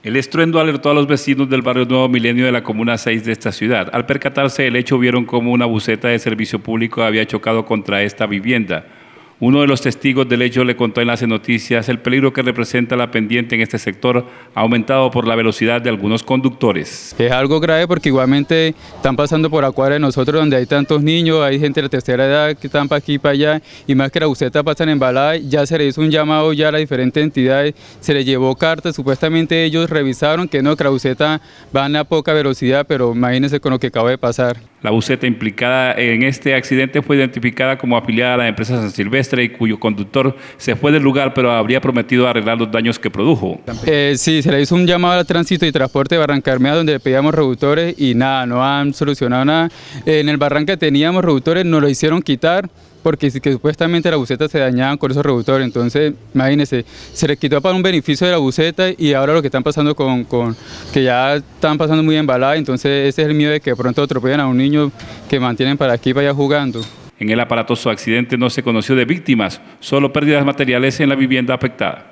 El estruendo alertó a los vecinos del barrio Nuevo Milenio de la Comuna 6 de esta ciudad. Al percatarse del hecho, vieron cómo una buseta de servicio público había chocado contra esta vivienda. Uno de los testigos del hecho le contó en Enlace Noticias el peligro que representa la pendiente en este sector, aumentado por la velocidad de algunos conductores. Es algo grave porque igualmente están pasando por la cuadra de nosotros donde hay tantos niños, hay gente de la tercera edad que están para aquí y para allá, y más que la buseta pasan embalada. Ya se le hizo un llamado ya a las diferentes entidades, se les llevó cartas, supuestamente ellos revisaron que no, que la buseta van a poca velocidad, pero imagínense con lo que acaba de pasar. La buseta implicada en este accidente fue identificada como afiliada a la empresa San Silvestre y cuyo conductor se fue del lugar, pero habría prometido arreglar los daños que produjo. Sí, se le hizo un llamado al tránsito y transporte de Barranca donde le pedíamos reductores y nada, no han solucionado nada. En el Barranca teníamos reductores, nos lo hicieron quitar porque que supuestamente las busetas se dañaban con esos reductores. Entonces, imagínense, se les quitó para un beneficio de la buseta y ahora lo que están pasando que ya están pasando muy embaladas. Entonces ese es el miedo de que de pronto atropellen a un niño que mantienen para aquí y vaya jugando. En el aparatoso accidente no se conoció de víctimas, solo pérdidas materiales en la vivienda afectada.